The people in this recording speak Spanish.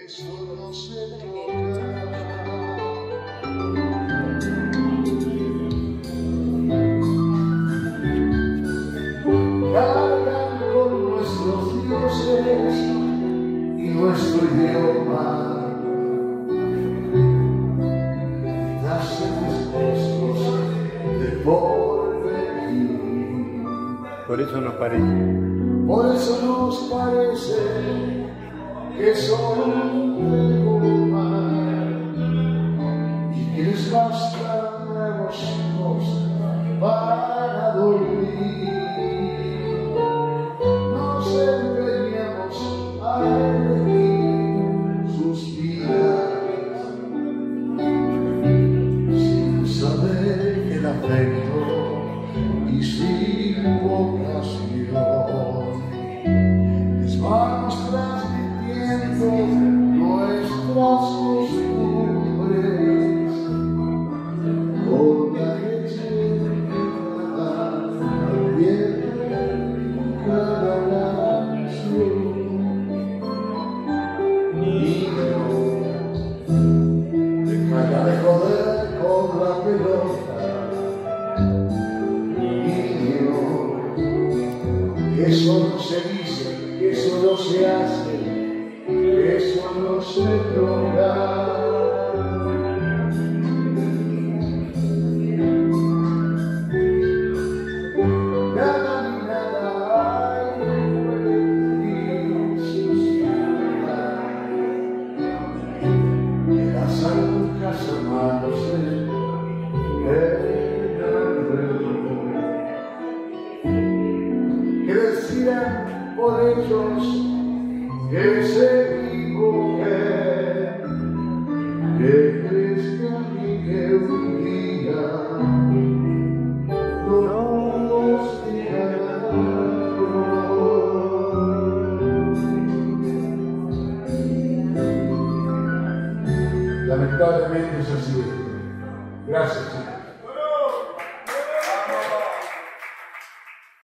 Eso no se toca. Cargan con nuestros dioses y nuestro idioma. Nacen dispuestos de porvenir. Por eso nos parece. Por eso nos parece que son de goma y que les bastan nuevos hijos para dormir. Nos empeñamos a elegir sus vidas sin saber el afecto y sin vocación. Les vamos transmitiendo nuestras costumbres con la leche también cada nación. Niños, deja de joder con la pelota. Eso no se dice, eso no se hace, eso no se toca. Nada ni nada hay que puede vivir sus vidas. De las agujas a manos que decidan por ellos que se equivoquen, que crezcan y que un día no nos digan no. Lamentablemente es así. Gracias.